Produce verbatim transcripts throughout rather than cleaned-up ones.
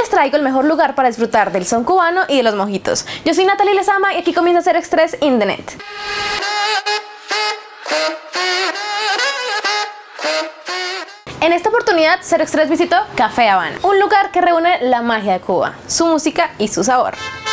les traigo el mejor lugar para disfrutar del son cubano y de los mojitos. Yo soy Natalie Lezama y aquí comienza Cerex tres in the Net. En esta oportunidad, Cerex tres visitó Café Habana, un lugar que reúne la magia de Cuba, su música y su sabor.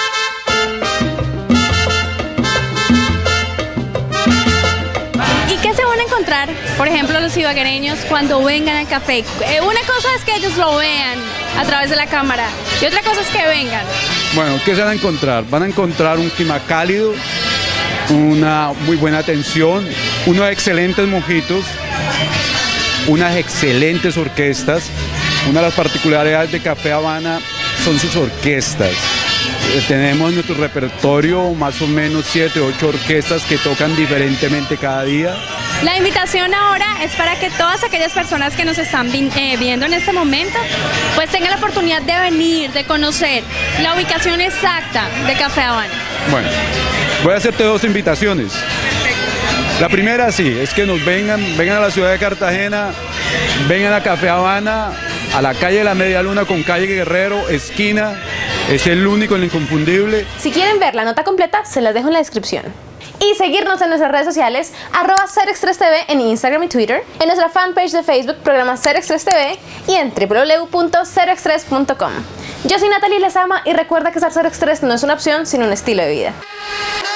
¿Y qué se van a encontrar, por ejemplo, los ibaguereños cuando vengan al café? Eh, una cosa es que ellos lo vean a través de la cámara y otra cosa es que vengan. Bueno, ¿qué se van a encontrar? Van a encontrar un clima cálido, una muy buena atención, unos excelentes mojitos, unas excelentes orquestas. Una de las particularidades de Café Habana son sus orquestas. Eh, tenemos en nuestro repertorio más o menos siete o ocho orquestas que tocan diferentemente cada día. La invitación ahora es para que todas aquellas personas que nos están vi eh, viendo en este momento pues tengan la oportunidad de venir, de conocer la ubicación exacta de Café Habana. Bueno, voy a hacerte dos invitaciones. La primera sí, es que nos vengan, vengan a la ciudad de Cartagena, vengan a Café Habana, a la calle de la Media Luna con calle Guerrero, esquina, es el único, el inconfundible. Si quieren ver la nota completa, se las dejo en la descripción. Y seguirnos en nuestras redes sociales, arroba Cerex tres T V en Instagram y Twitter, en nuestra fanpage de Facebook, programa Cerex tres T V y en w w w punto cerex tres punto com. Yo soy Natalie Lezama y recuerda que ser Cerex tres no es una opción, sino un estilo de vida.